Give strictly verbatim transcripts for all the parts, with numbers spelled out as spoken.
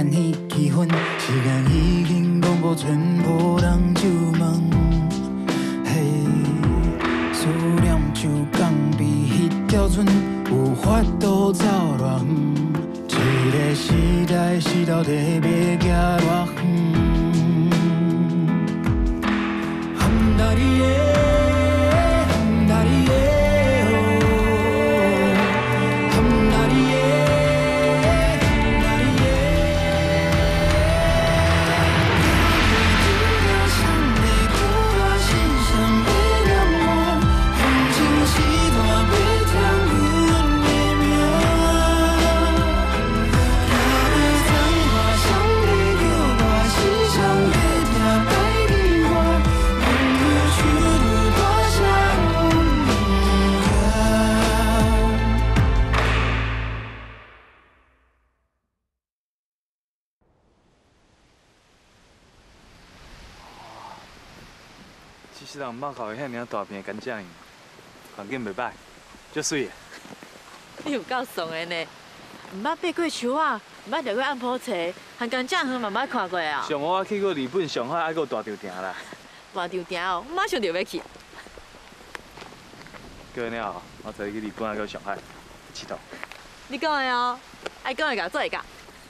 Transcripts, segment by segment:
欢喜气氛，时间已经讲无全部人就问，嘿，思念像港边迄条船，有法度走偌远。一个时代是到底要行偌远？含大你的。 是人猫口的遐尔大片干酱样，环境袂歹，足水的。 你有够爽的呢！唔捌爬过树啊，唔捌钓过暗坡菜，含干酱园嘛捌看过啊。 上我去过日本、上海，还有大稻埕啦。 大稻埕哦，马上就要去。 过了后，我带你去日本还有上海佚佗。 你讲的哦，爱讲的甲做会甲。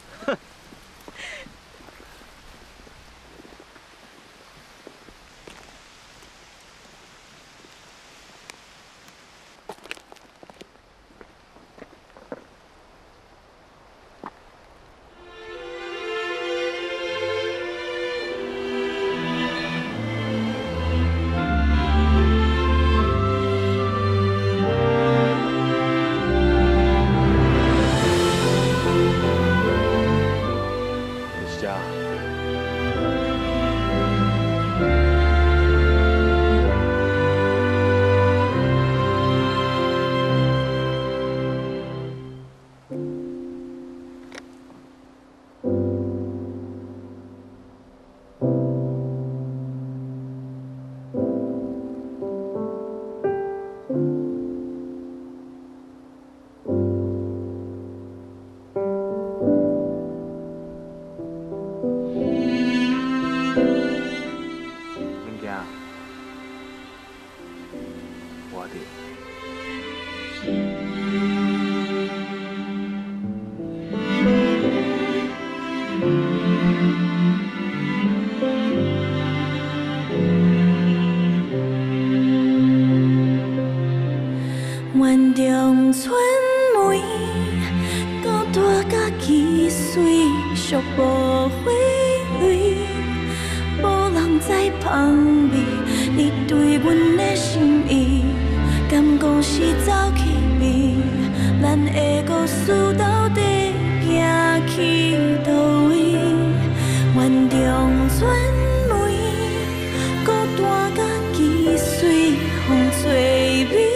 园中春梅，高大甲奇水，寂无花蕊，无人知芳味。你对阮的心意，敢讲是走去味？咱的故事到底行去倒位？园中春梅，高大甲奇水，风吹美。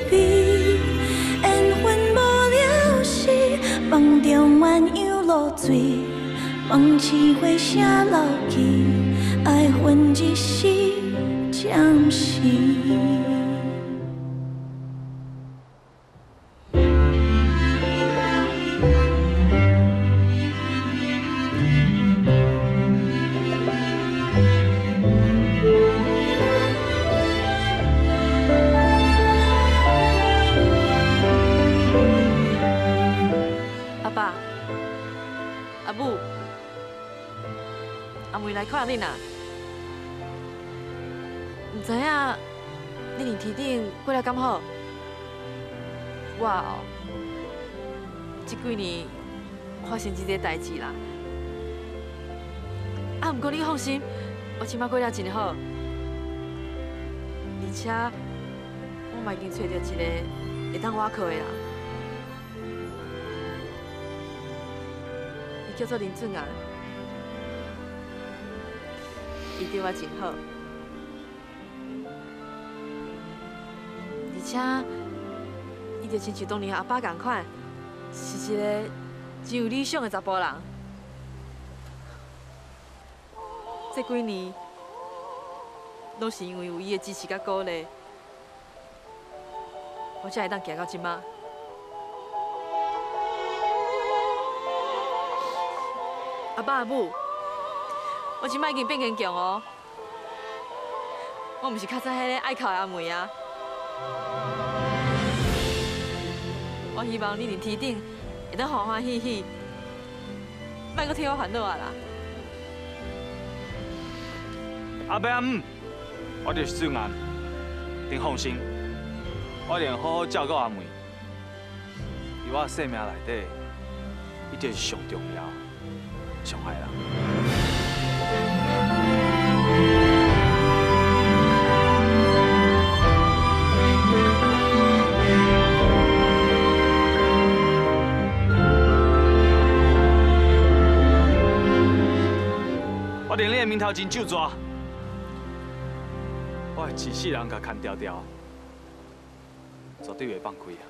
梦中鸳鸯落水，梦醒花声流去，爱恨一时暂时。 来看恁啊！唔知影恁年天顶过了敢好？我哦，这几年发生一个代志啦。啊，不过你放心，我即马过了真好，而且我嘛已经找到一个会当我靠的人，伊叫做林俊啊。 伊对我真好，而且伊就亲像当年阿爸同款，是一个真有理想的查甫人。这几年拢是因为有伊的支持甲鼓励，我才会当行到即马。 阿爸阿母，我即摆已经变坚强哦。我毋是较早迄个爱哭的阿梅啊。我希望你伫天顶会当欢欢喜喜，莫阁替我烦恼啊啦。 阿爸阿母，我就是俊安，您放心，我一定好好照顾阿梅。伫我生命内底，伊就是上重要、上爱人。我连你的面头前就抓，我会一世人甲牵条条，绝对袂放开啊！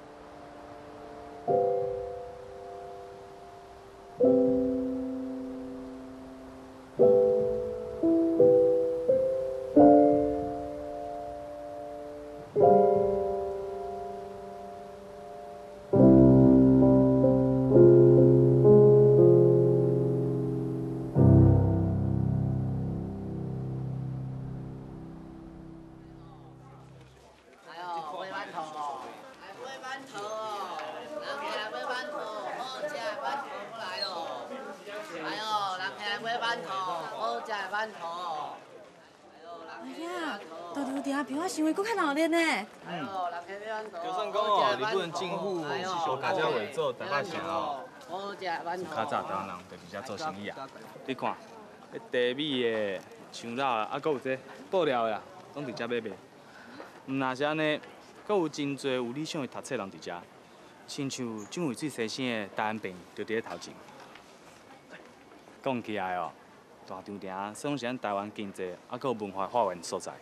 想的搁较闹热呢。 嗯，就算讲哦，日本政府是想加遮会做台北城哦，较早台湾人就伫遮做生意啊。 你看，迄茶米的、香肉啊，啊，搁有这布料的啦，拢伫遮买卖。毋那是安尼，搁有真侪有理想的读册人伫遮，亲像蔣渭水先生的台湾病就伫咧头前。讲起来哦，大场埕算是咱台湾经济啊，搁有文化发源所在。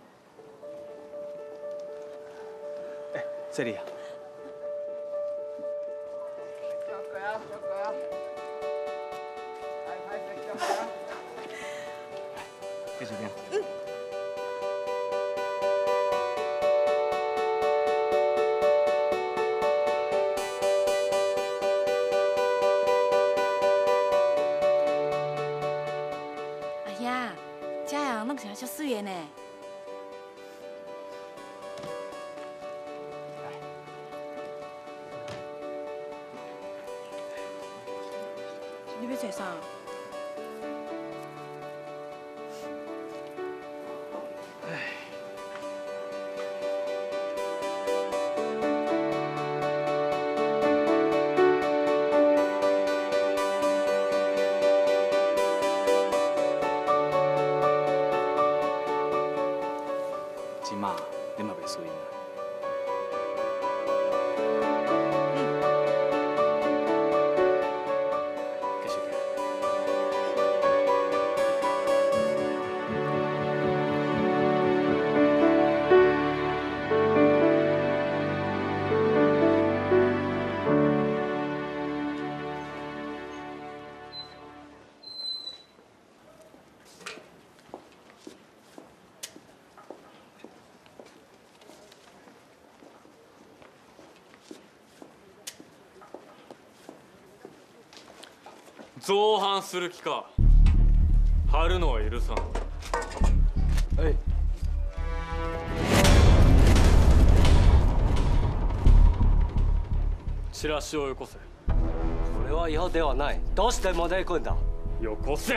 这里啊，继续听。嗯。 阿兄，这样弄起来足水的呢。 你要做啥？ 唉。即马你嘛袂输赢啊。 造反する気か。張るのは許さん。 はい。 チラシをよこせ。 これは違法ではない。どうして持っていくんだ。 よこせ。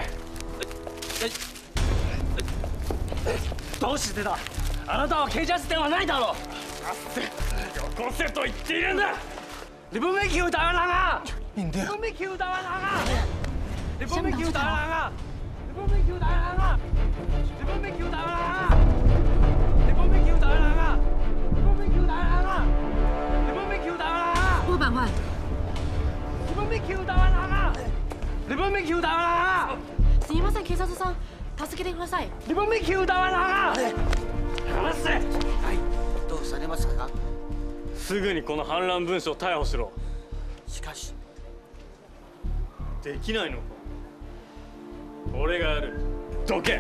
どうしてだ。あなたは警察ではないだろう。 よこせと言っているんだ。 你不没听台湾人啊！ 面对。 你不没听台湾人啊！你不没听台湾人啊！你不没听台湾人啊！你不没听台湾人啊！你不没听台湾人啊！你不没听台湾人啊！你不没听台湾人啊！ 我办法。 你不没听台湾人啊！你不没听台湾人啊！ すみません、警察さん、助けてください。 你不没听台湾人あ！話せ。 はい、どうされましたか。 すぐにこの反乱文書を逮捕しろ。 しかし。 できないのか。俺がやる。どけ。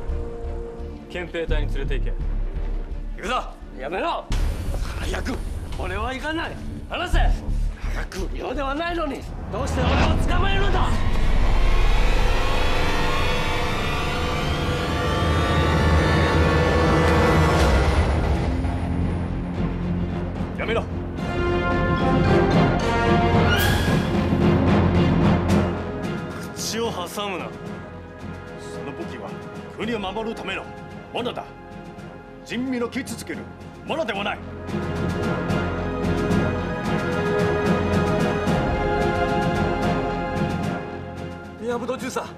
憲兵隊に連れて行け。行くぞ。 やめろ。 早く。 俺は行かない。話せ。早く用ではないのに、どうして俺を捕まえるんだ。 やめろ。口を挟むな。その武器は国を守るためのものだ。人民を傷つけるものではない。 宮本巡査。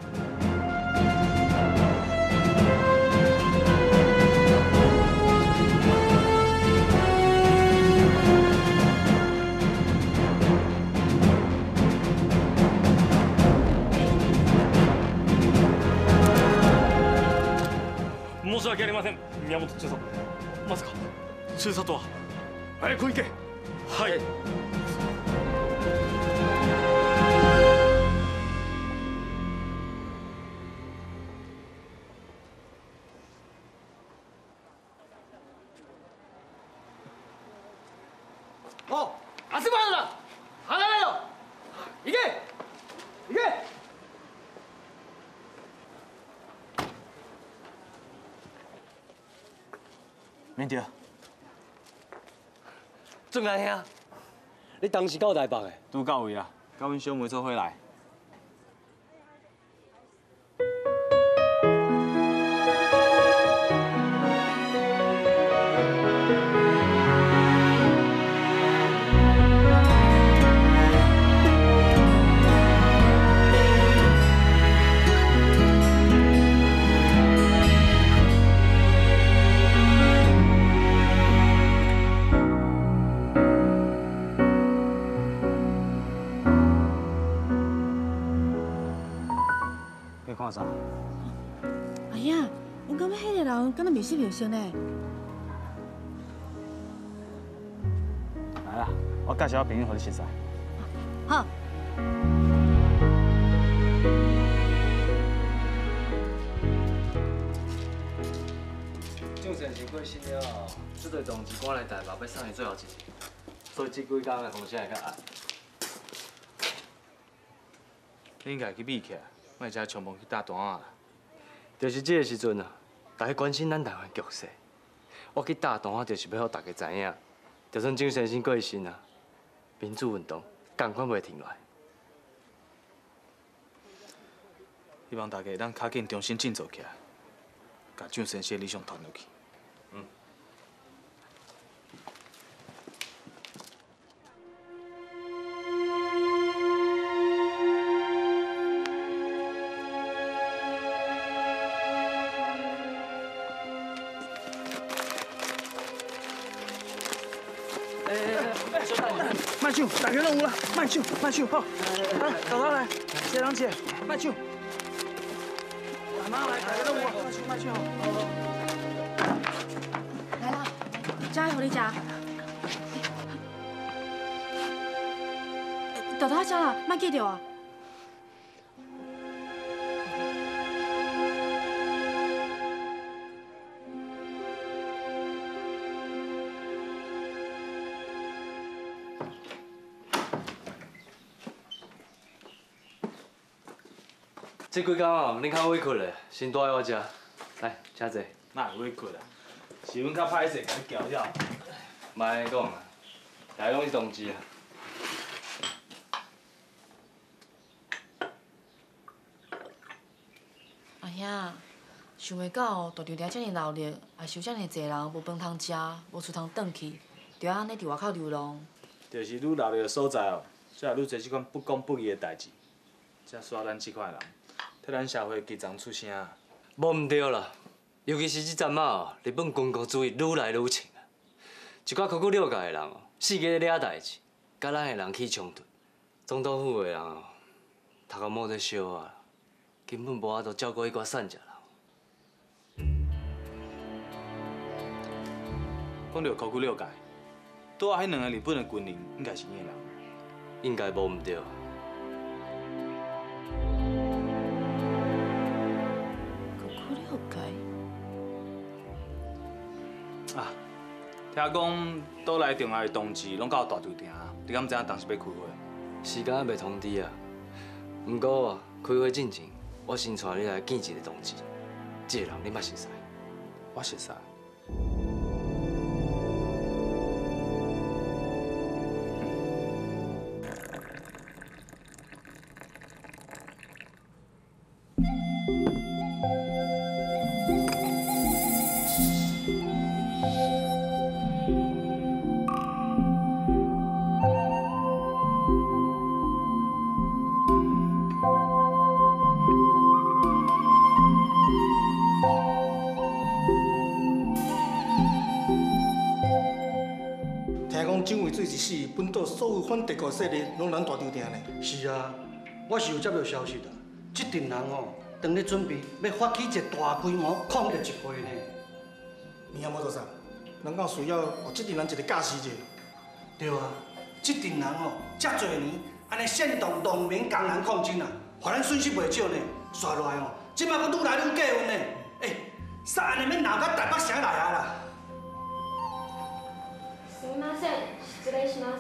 申し訳ありません、宮本中佐。まさか中佐とは。早く行け。はい。 おう、集まるな。離れろ。行け。行け。 免得。 俊安兄，你当时到台北的？ 拄到位啦，甲阮小妹做伙来。看啥？ 阿兄，我感觉迄个人敢若面色面色呢。 来啦，我介绍我朋友互你熟识。 好。 蒋先生过身了后，这队同志赶来台北要送伊最后一次，所以这几工的风声会较暗。 你应该去秘起来。莫只冲锋去打单啊！ 就是这个时阵啊，大家关心咱台湾局势。我去打单啊，就是要互大家知影，就算蒋先生过身啊，民主运动同款袂停落来。 希望大家咱较紧重新振作起来，把蒋先生的理想传落去。嗯。慢手，大家拢有啦，慢手，慢手，好，来，豆豆来，谢人姐，慢手，慢慢来，大家拢有，慢手，慢手， 来啦，这个互你食。豆豆食啦，莫记着啊。 这几工哦，恁较委屈嘞，先住喺我遮。来，请坐。 哪会委屈啊？是阮较歹势，甲你搅扰。 莫安尼讲啊，大家拢是同志啊。 阿兄，想袂到大场掠遮尔闹热，也是有遮尔济人无饭通食，无厝通转去，就要安尼伫外口流浪。 就是愈闹热的所在哦，才会愈侪即款不公不义的代志，才刷咱即款人。替咱社会基层出声。 无毋对啦，尤其是即阵啊哦，日本军国主义愈来愈强啊。一寡考古了解的人哦，四界咧代志，甲咱的人起冲突。总统府的人哦，头壳摸在烧啊，根本无法度照顾迄寡散食人。 讲到考古了解，拄啊迄两个日本的军人应该是伊的人。 应该无毋对。 考古了解。 啊， 听讲倒来重要的同志拢到大酒店啊，你敢知影当时要开会？ 时间还未通知啊。不过啊，开会进前，我先带你来见一个同志。这个人你捌熟识？ 我熟识。 蒋渭水一死，本岛所有反帝国势力拢咱大酒店呢。 是啊，我是有接到消息啦，这阵人哦，当咧准备要发起一个大规模抗日集会呢。 你阿摩多少？人讲需要有这阵人一个假死者。 对啊，这阵人哦，遮侪年安尼煽动农民工人抗争啊，互咱损失袂少呢。刷落来哦，即摆阁愈来愈过分呢。哎，煞安尼免闹到台北城来啊啦！ すみません、失礼します。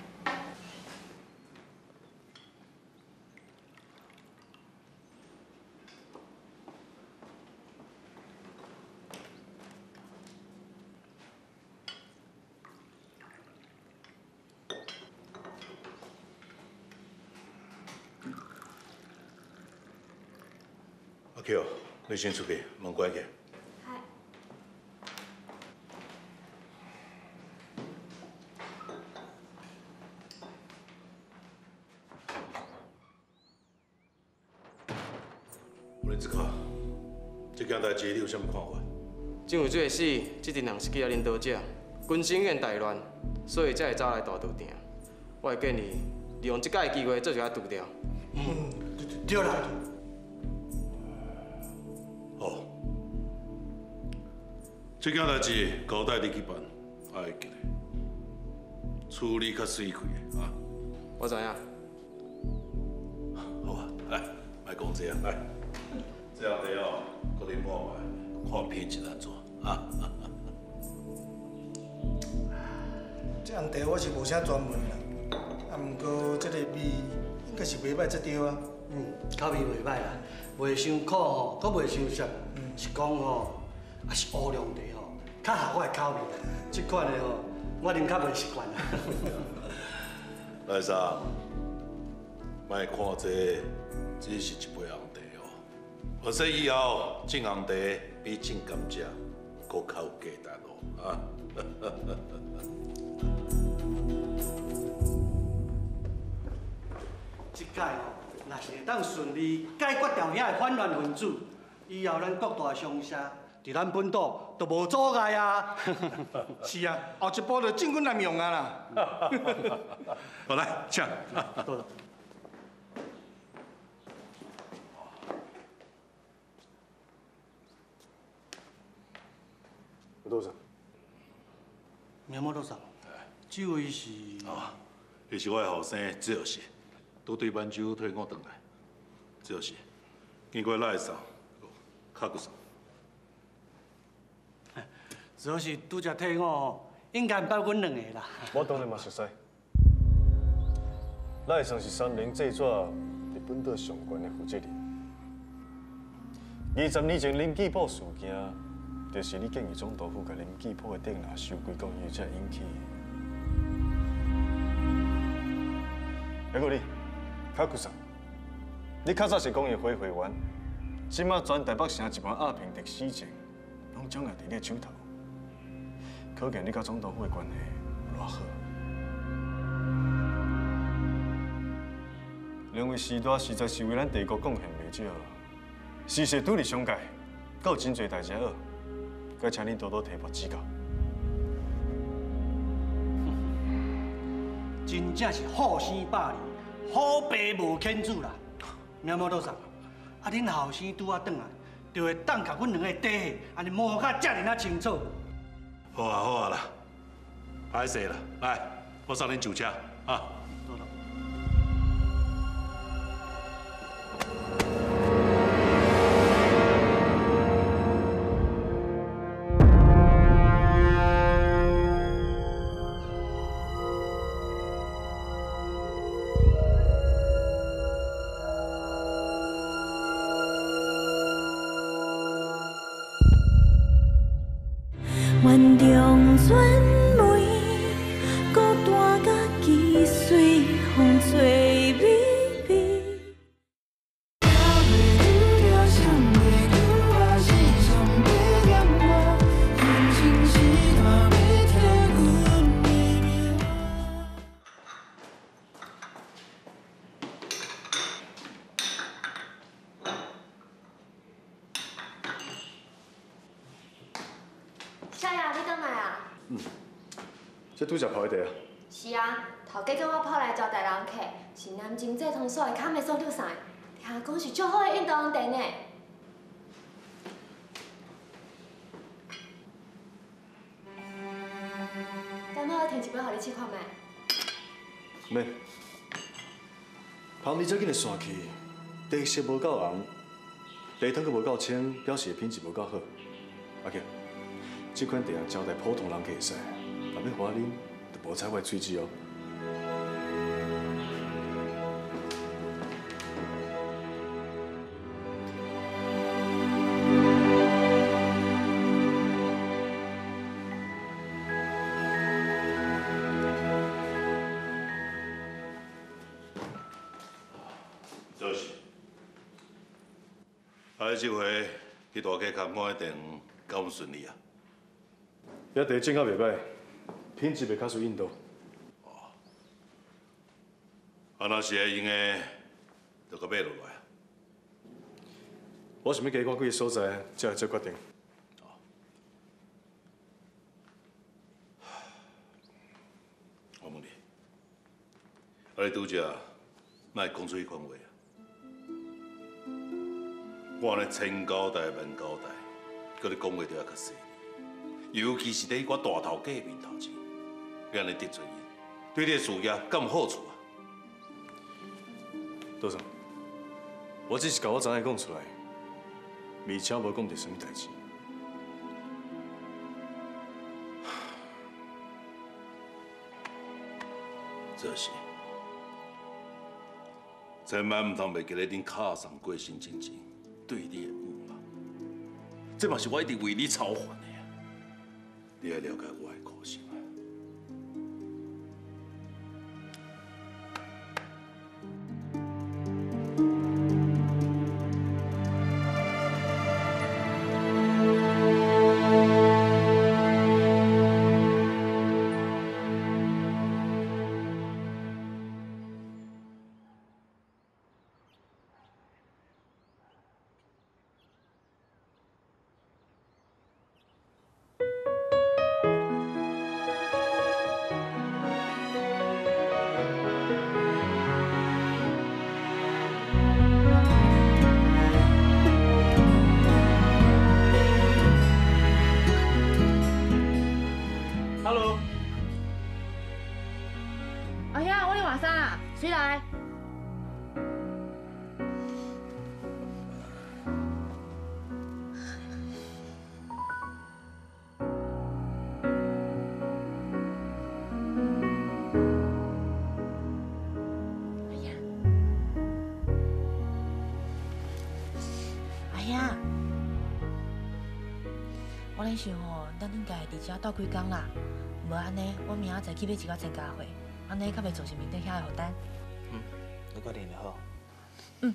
阿 Q， 你先出去，门关起。林志凯，这件代志你有啥物看法？ 蒋渭水的死，这阵人是记啊领导者，军心院大乱，所以才会走来大赌店。我会建议利用这届机会做一下除掉。 嗯，对啦。 好，这件代志交代你去办，我会记得，处理较水快的啊。 我知影。 好啊，来，卖讲这啊，来。这样的哦，搁你摸卖，看品质安怎啊？ 这样题我是无啥专门啦，啊，不过这个味应该是袂歹才对啊。 嗯，口味袂歹啦，袂伤苦吼，阁袂伤涩，是讲吼，也是乌龙茶吼，较合我的口味。这款的吼，我啉较袂习惯啦。 来生，莫看这只是一杯红茶。或说以后种红茶比种甘蔗搁较有价值咯，啊！ 这届哦，若是会当顺利解决掉遐个反乱分子，以后咱各大商社伫咱本岛都无阻碍啊。 是啊，后一步就进军南用啊啦。 好来，请。 多谢。 多少？ 名目多少？这位是？ 啊，伊是我的后生自由士，拄对满洲退伍回来。自由士，经过赖上，卡古上。 自由士拄则退伍吼，应该包阮两个啦。 我当然嘛熟悉。赖上是三菱制纸伫本岛上悬的负责人。二十年前林记埔事件。就是你建议总督府甲林记埔的店拿收归公以后才引起。还有你，卡古桑，你较早是工业会会员，即马全台北城一般阿平特死情，拢掌握伫你手头，可见你甲总督府的关系有偌好。两位时代实在是为咱帝国贡献袂少，事实拄伫上界，阁有真侪代志学。该请恁多多提拔指教。 真正是好生百里，好爸无欠子啦。名毛多少？啊，恁后生拄啊转来，就会当甲阮两个底下，安尼摸甲遮尔啊清楚。 好啊好啊啦，歹势啦，来，我送恁酒车啊。 多多。 这拄则跑一地啊？ 是啊，头家叫我跑来招待人客，是南京这通所的卡美索六赛，听讲是足好的运动场地呢。敢要我摕一杯互你试看卖？ 免。旁边这紧的散去，地色无够红，地汤阁无够清，表示品质无够好。阿强，这款茶招待普通人客会使，若要花啉，就无采我的喙齿哦。 做是，啊，这回去大溪看看的店，敢有顺利啊？ 遐茶种啊袂歹，品质袂较输印度。 啊，若是会用的，就搁买落来。 我想要加看几个所在，才来做决定。 我问你，啊，你拄则哪会讲出迄款话啊？ 我安尼千交代万交代，搁你讲话就要较细，尤其是伫我大头家面头前，你安尼得罪伊，对你的事业敢有好处啊？ 多少？我只是甲我知影讲出来，而且无讲着什么代志。 这是，千万唔通袂记咧恁卡上过身前前。 对你的侮辱，这嘛是我一直为你操烦的呀。你要了解我的个性啊。 谁来？哎呀，哎呀，我咧想吼，咱应该伫遮斗几工啦，无安尼，我明仔载去买一个参加会。 安尼较袂造成面顶遐个负担。 嗯，你决定就好。 嗯。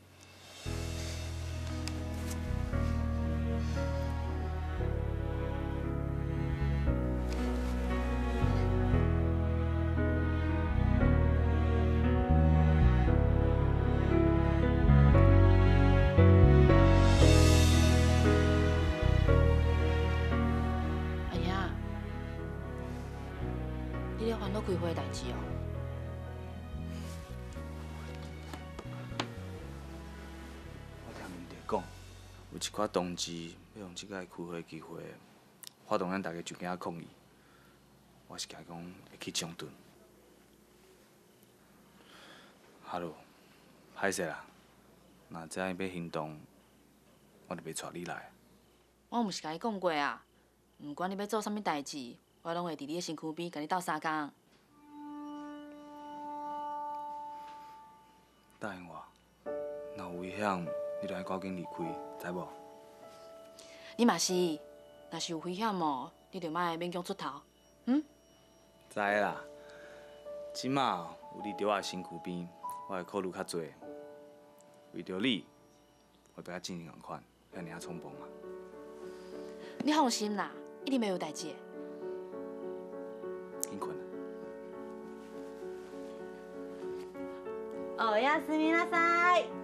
哎呀，你咧烦恼开会代志哦？ 讲，有一寡同志要用即个开会机会，发动咱大家就惊抗议。我是惊讲会去冲突。哈喽，歹势啦，若知影要行动，我就袂带你来。 我毋是甲你讲过啊，毋管你要做啥物代志，我拢会伫你的身躯边甲你斗相共。 答应我，若有危险。 你就爱赶紧离开，知无？ 你嘛是，若是有危险哦，你就莫勉强出头，嗯？ 知啦，即马有你伫我身躯边，我会考虑较侪。为着你，我袂较进行共款，遐尔啊冲动啊！ 你放心啦，一定袂有代志的。 紧困。 おやすみなさい。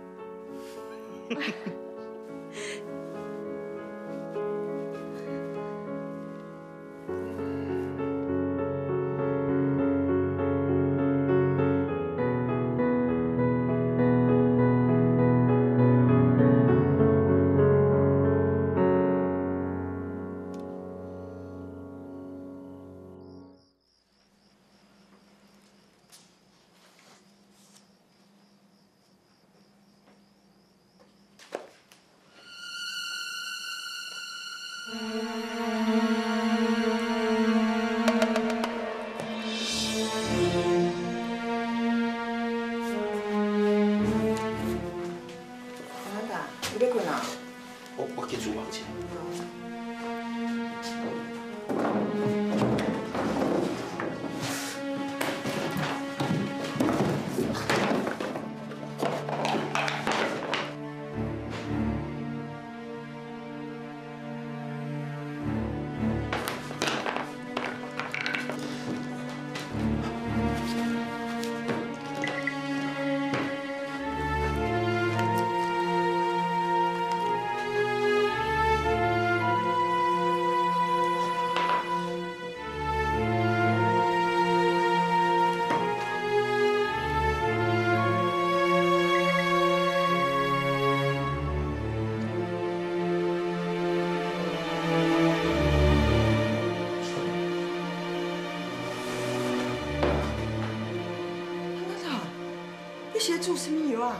是在煮什么药啊？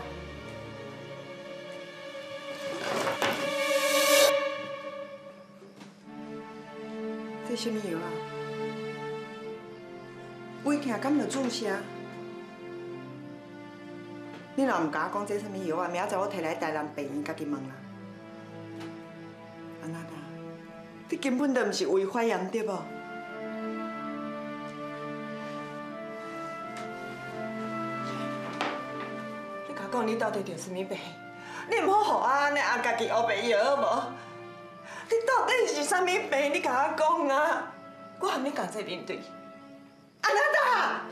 这什么药啊？胃疼敢就注射？你若唔甲我讲这什么药啊，明仔载我摕来台南病院家己问啦。安娜娜，你根本就唔是胃发炎对无？你甲我讲你到底着什么病？你唔好互我安尼啊家己黑白药好无？你到底是啥物病？你甲我讲啊！我含你共齐面对。安娜达，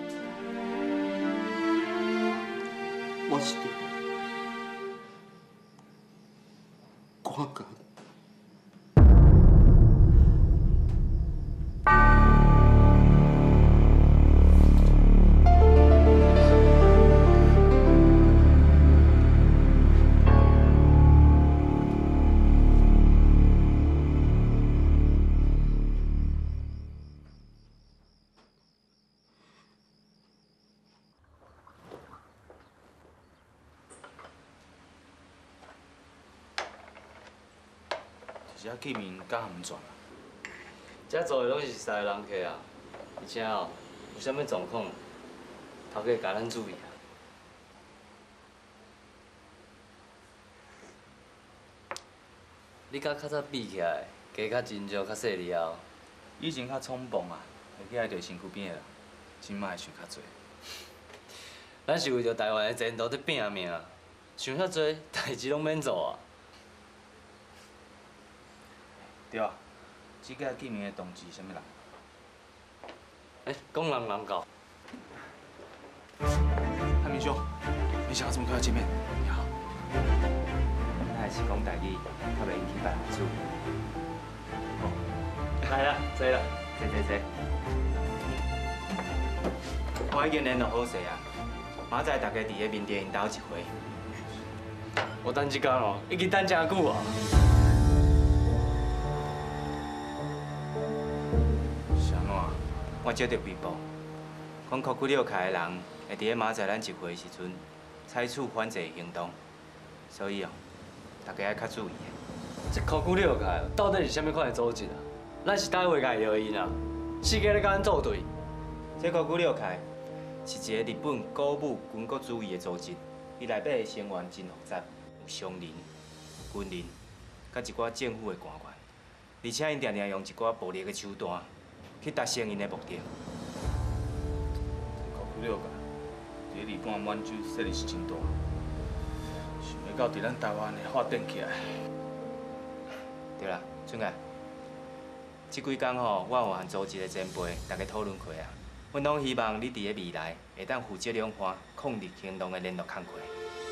我是对，我讲。 遮见面敢含转啊？ 遮做的拢是实在人客啊，而且哦，有啥物状况，头家甲咱注意啊。你甲较早比起来，加较真少较细了后， 以前较冲动啊，会起来着身躯边的人，即摆会想较济。 咱是为着台湾的前途在拼命，想遐多代志拢免做啊。 对啊，即个见面的动机是啥物人？ 哎，讲人人教。 汉明兄，没想到这么快要见面，你好。 咱还是讲台语，较袂引起别人注意。哦，来啦，坐啦，坐坐坐。我已经联络好势啊，明仔大家伫个面店因兜一回。我等一天哦，已经等真久啊。我接到微博，讲科技六开的人会伫个明仔咱集会时阵采取反制行动，所以哦，大家要较注意。这科技六开到底是啥物款的组织啊？咱是倒位家摇因啊？世界咧甲咱作对？这科技六开是一个日本鼓舞军国主义的组织，伊内底的成员真复杂，有商人、军人，甲一寡政府的官员，而且因常常用一寡暴力的手段。去达成因的目的。 科技六个，伫日本满洲势力是真大，想袂到伫咱台湾会发展起来。 对啦，俊啊，这几天吼，我有和组织的前辈大家讨论过啊，阮拢希望你伫个未来会当负责两岸抗日行动的联络工作。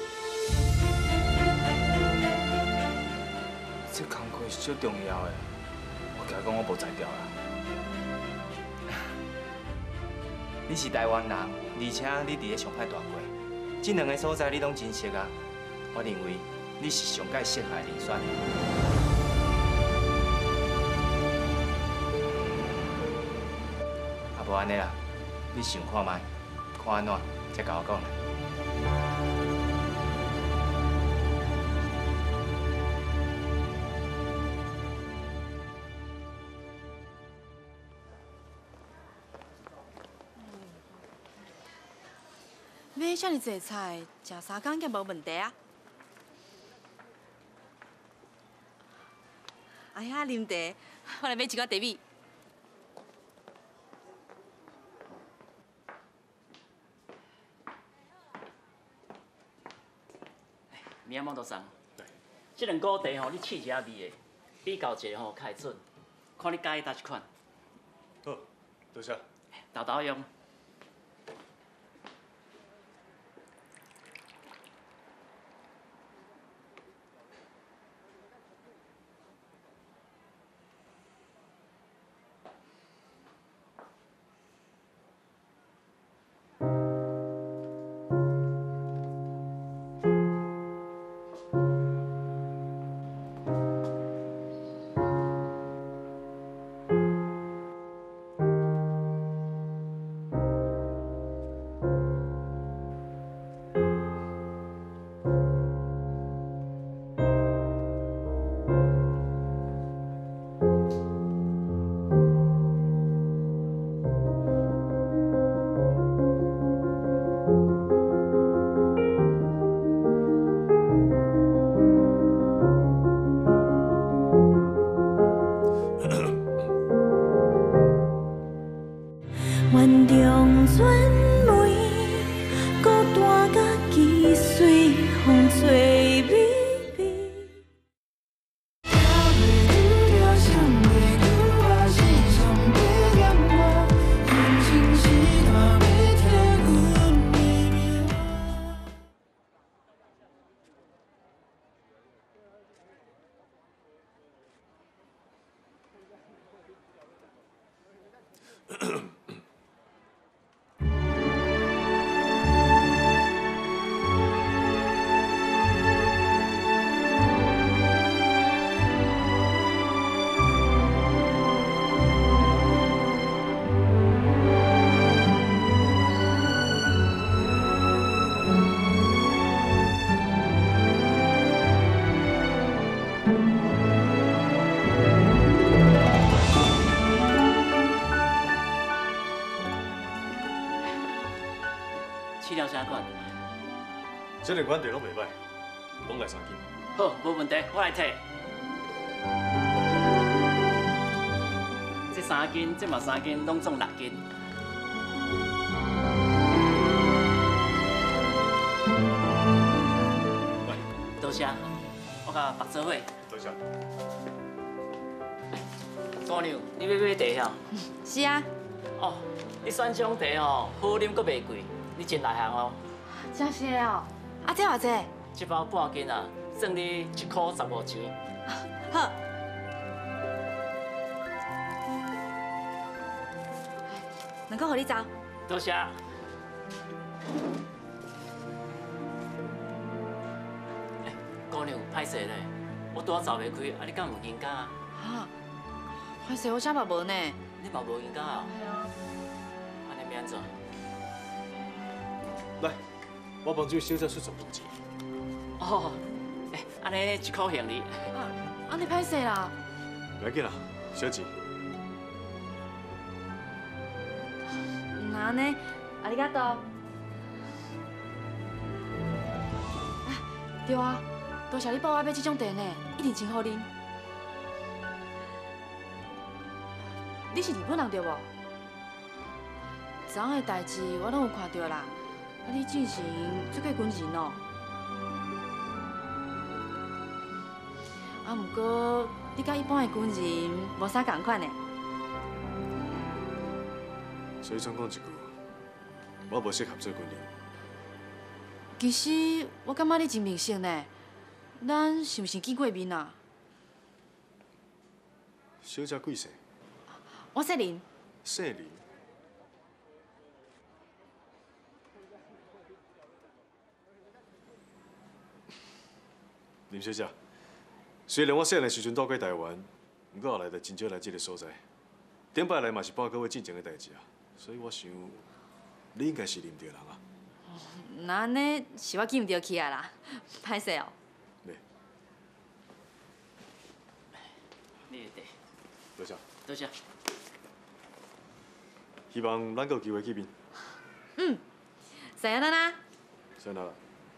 这工作是最重要的，我惊讲我无才调啦。 你是台湾人，而且你伫个上海大过，这两个所在你拢真熟啊。我认为你是上界适合的人选。啊，无安尼啦，你想看卖，看安怎，再甲我讲啦。 买遮尔济菜，食三工也无问题啊。哎呀，啉茶，我来买一罐茶米。 明仔mo都送。这两股茶吼，你试一下味的，比较一下吼，较会准。看你介意哪一款。 好，多谢。 豆豆用。 饲料啥款？ 这两款地拢袂歹，拢来三斤。 好，无问题，我来摕。这三斤，这嘛三斤，拢总六斤。 来， 多谢，我甲白做伙。 多谢。 姑娘，你要买茶哦？ 是啊。 哦，你选这种茶吼，好啉阁袂贵，你真内行哦。 真是的哦。啊，这偌济？ 这包半斤啊，算你一箍十五钱。 好。两个互你走。 多谢。姑娘，歹势咧，我拄仔走袂开，啊，你敢有银价啊？ 哈，歹势，我啥嘛无呢？ 你嘛无银价啊？ 系啊。 安尼要安怎？ 来，我帮这小姐出十五钱。 哦，哎，安尼一箍行李。 啊，安尼歹势啦。 袂要紧啦，小钱。 那安尼，ありがとう。对啊，多谢你帮我买这种茶呢，一定真好啉。你是日本人对无？昨昏的代志我拢有看到啦，啊，你进前做过军人哦。啊，不过你甲一般的军人无啥共款呢。 所以总讲一句，我无适合做军人。 其实我感觉你真明显呢，咱是毋是见过面啊？ 小姐几岁？ 我姓林。 姓林。林小姐，虽然我细汉时阵到过台湾，不过后来就真少来这个所在。顶摆来嘛是半个月进前的代志啊，所以我想你应该是认对人啊。 那安尼是我记唔到起啊啦，歹势哦。 对。 你的茶。 多谢。 多谢。 希望咱有机会见面。 嗯，さよなら。 さよなら。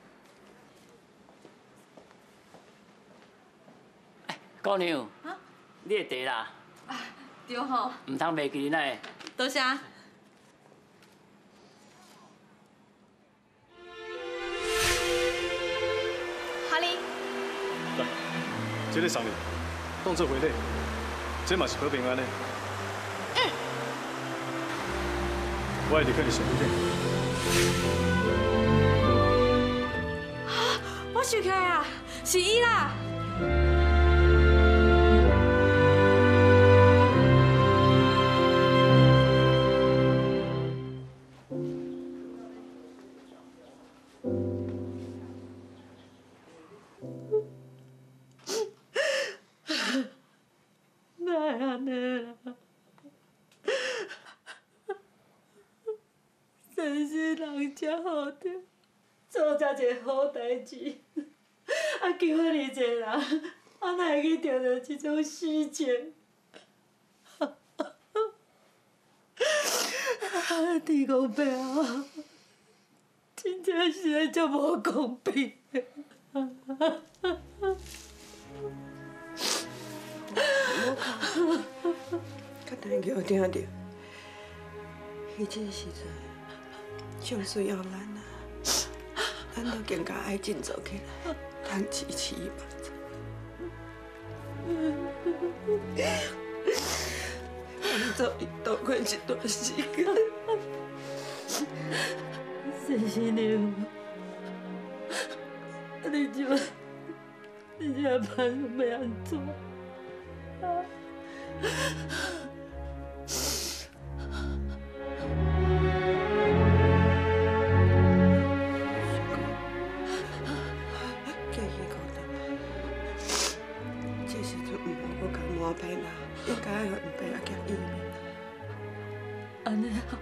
姑娘，你的茶啦。 啊，对吼。 唔通袂记呢。 多谢。 哈利。 来，这个送你，当做回礼，这嘛是保平安的。 嗯。 我会立刻去身边。 啊！我想起来啊，是伊啦。 真好着，做遮一个好代志，啊救遐尼济人，啊哪会去着着这种死情？啊天公伯啊，真正是个足无公平的。 我讲，较等叫听着，迄阵时阵。上需要咱啊，咱都更加爱振作起来，通支持伊目睭。帮助伊度过一段时间。谢谢你，你这你这办要安怎？啊！应该要用白啊，夹伊面啊。安尼好。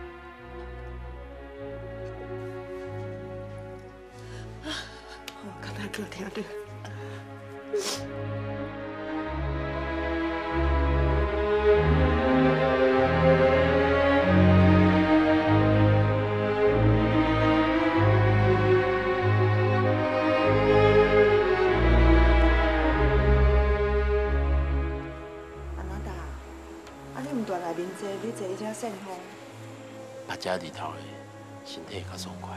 好，刚才叫听着。 这日头的身体较爽快。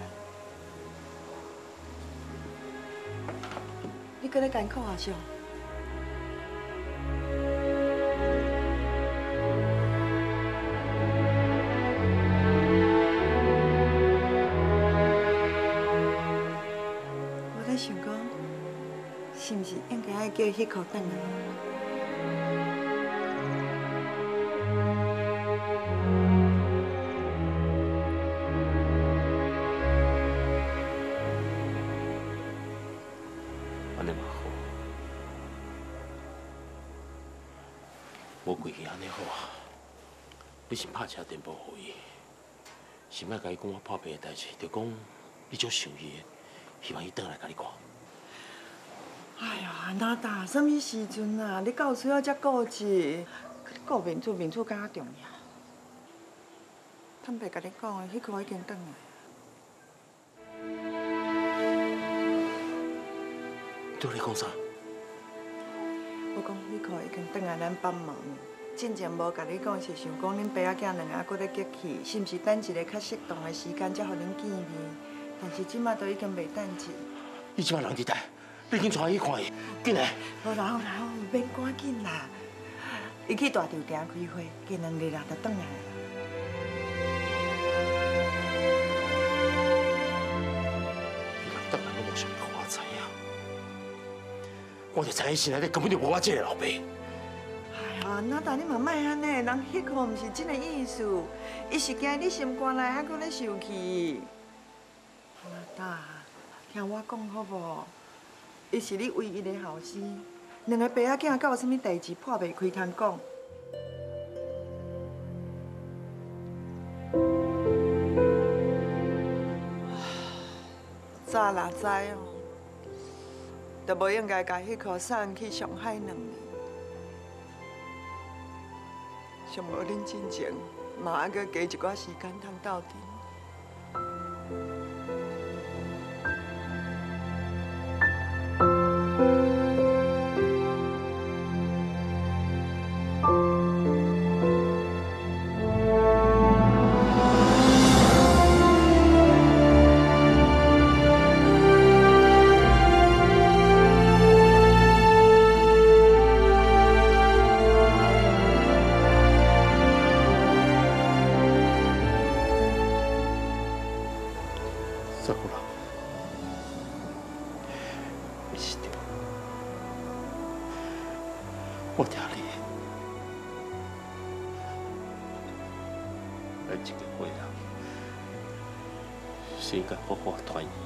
你搁咧艰苦啊，上？我在想讲，是毋是应该爱叫迄口转来？ 无规矩安尼好啊！你是拍车电报给伊，是莫甲伊讲我破病的代志，就讲你足想伊的，希望伊转来甲你看。 哎呀，哪达什么时阵啊？你到需要遮顾忌，你顾面子，面子敢较重要。坦白甲你讲的，迄个已经转来。 对你讲啥？ 我讲，迄个已经转来咱帮忙，之前无甲你讲，是想讲恁爸仔囝两个搁咧结气，是毋是等一个较适当的时间才互恁见面？但是即马都已经袂等去。 你即马人伫台，你紧带伊看伊，紧来！ 好啦好啦好，免赶紧啦。伊去大稻埕开会，过两日啦就转来啦。 伊若转来，我无想要互我知影。 我就知影心内底根本就无我这个老爸。 哎呀，那但你嘛莫安尼，人迄个毋是真个意思，伊是惊你心肝内还搁咧受气。那达，听我讲好无？伊是你唯一的后生，两个爸仔囝敢有啥物代志破袂开通讲？早啦知哦。 就无应该甲迄颗送去上海两年，上无恁之前，嘛还阁加一寡时间通斗阵。 我听你的，咱这个伙人是应该好好团圆。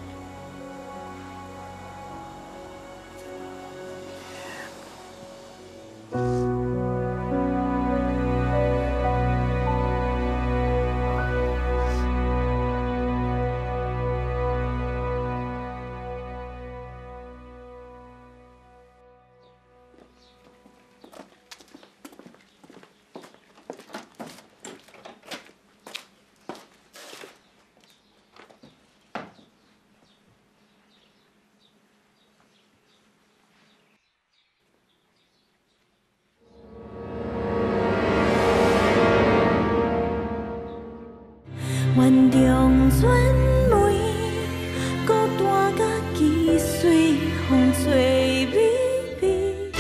愿中船尾，孤单甲溪水，风吹微微。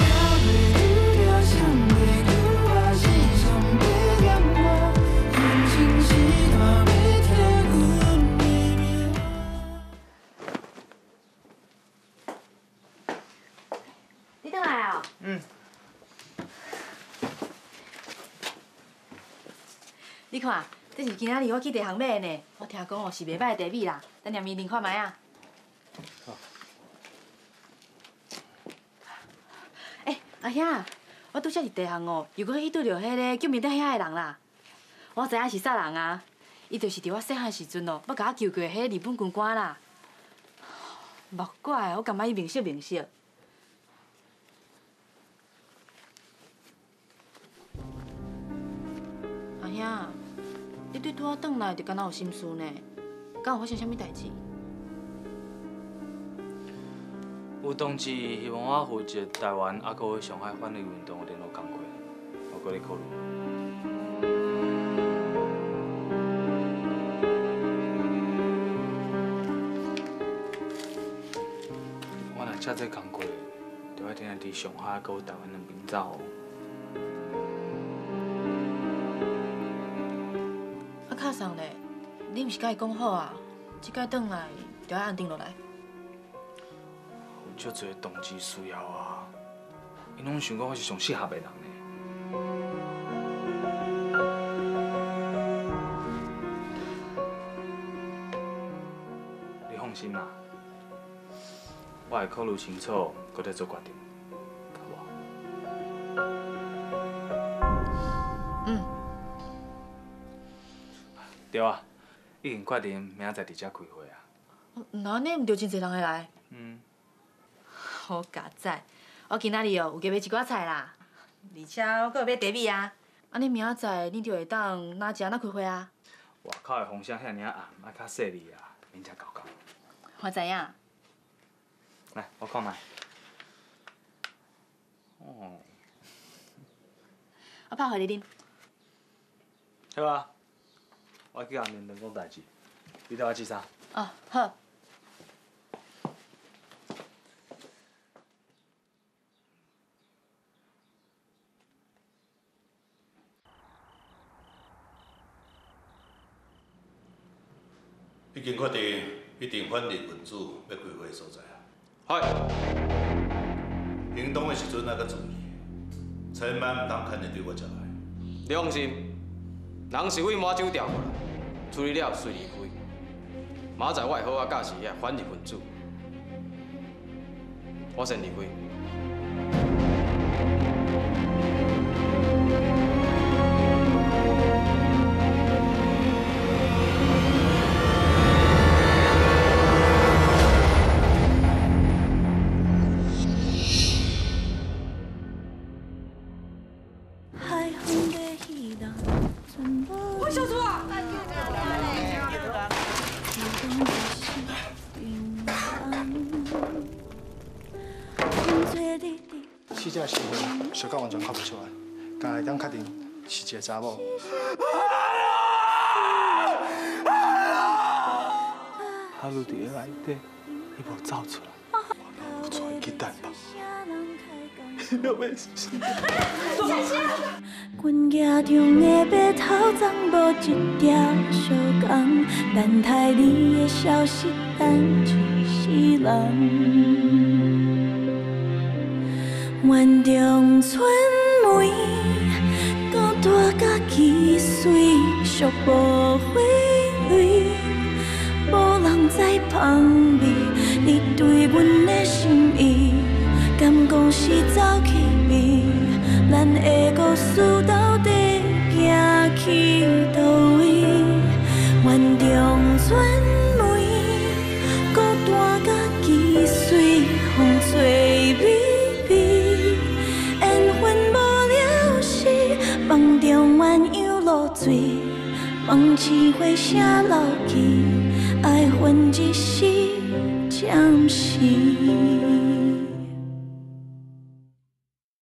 你倒来哦。 嗯。 你看。 这是今仔日我去地行买的呢，我听讲哦是袂歹的茶米啦，等下面啉看卖啊。好。哎，阿兄，我拄则是地行哦，又搁去拄着迄个叫面顶遐个人啦。我知影是啥人啊？伊就是伫我细汉时阵哦，要甲我救过迄个日本军官啦。莫怪，我感觉伊面熟面熟。阿兄。 你对拄仔转来就敢若有心事呢？敢有发生啥物代志？ 有同志希望我负责台湾，还阁去上海反对运动的联络工作，我搁咧考虑。 遮济工课，就要定定伫上海搁有台湾两边走。 啊，卡送咧，你毋是甲伊讲好啊？即摆转来就要安定落来。 有足侪动机需要啊，因拢想讲我是上适合的人呢。你放心啦，我会考虑清楚，搁再做决定，好无？ 嗯。 对啊，已经决定明仔载伫遮开会啊。 那安尼毋着真侪人会来？ 嗯。 好佳哉！我今仔日哦有加买一寡菜啦，而且我阁有买茶米啊。安尼明仔载你就会当哪食哪开会啊？ 外口的风声遐尔暗，爱较细腻啊，免遮搞搞。 我知影。 来，我看卖。哦。 我泡互你啉。 好啊。我去甲面谈讲代志，你带我去啥？ 哦，好。 已经决定一定反立民主要开会的所在啊。 嗨。 行动的时阵爱较注意，千万唔当牵日对我食来。 你放心，人是为马酒调过来，处理了随离开。明仔载我会好啊教示遐反立民主。我先离开。 喂，小猪啊！ 死者是小狗完全看不出来，刚才当确定是一个查某。 哈鲁伫个内底，伊无走出来，我带伊去等吧。要袂死。 阮家中的白头藏无一条小工，等待你的消息等一世人。园中春梅，到大甲几岁，寂无花蕊，无人知芳味。你对阮的心意，敢讲是走去味？咱的故事到底行去倒位？园中春梅，孤单甲几岁，风吹微微，缘分无了时，梦中鸳鸯落水，梦醒花声流去，爱恨一时暂时。